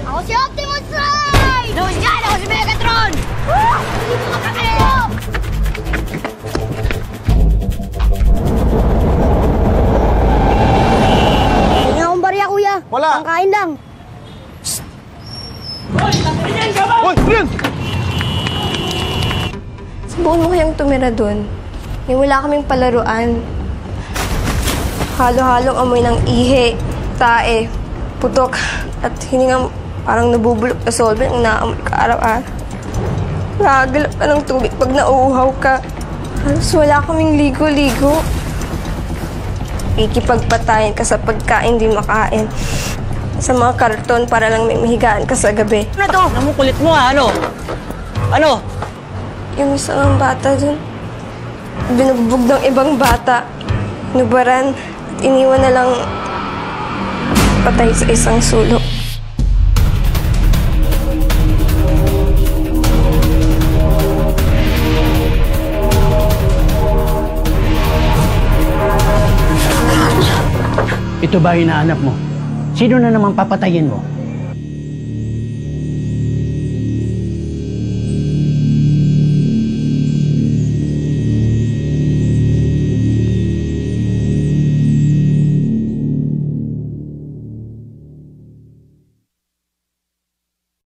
Ako si Optimus Prime! Doon dyan! Ako si Megatron! Hindi mo makakalayo! Hindi nga akong barya, kuya. Wala. Pangkain lang. Hoy, Brian! Subukan mo kayang tumira doon. May wala kaming palaruan. Halo-halong amoy ng ihi, tae, putok, at hiningang parang nabubulok na solvent ang naamoy ka araw-araw. Nakagalap ka ng tubig pag nauuhaw ka. Halos wala kaming ligo-ligo. Ikipagpatayin ka sa pagkain di makain. Sa mga karton para lang may mahigaan ka sa gabi. Ano to? Namukulit mo ha, ano? Ano? Yung isang bata dun, binugbog ng ibang bata, nubaran, at iniwan na lang patay sa isang sulok. Ito ba hinahanap mo? Sino na naman papatayin mo?